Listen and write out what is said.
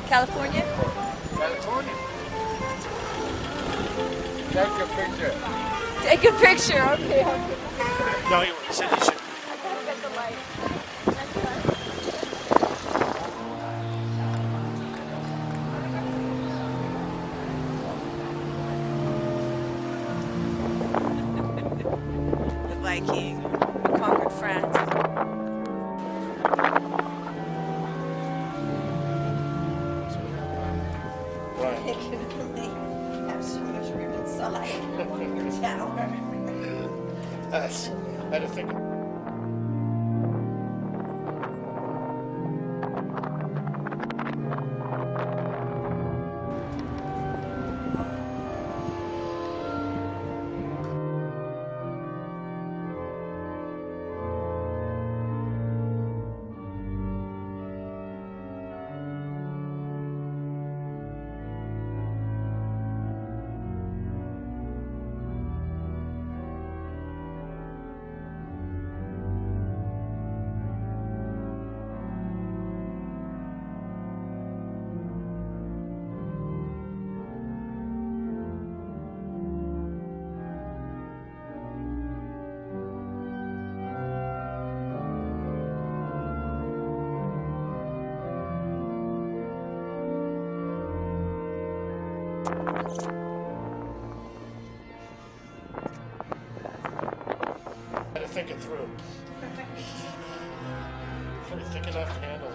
California? California. Take a picture. Take a picture, okay. No, he said he should. I gotta get the light. The Viking who conquered France. Right. Have so much room inside your tower. I had to think. I had to think it through. Pretty thick enough to handle.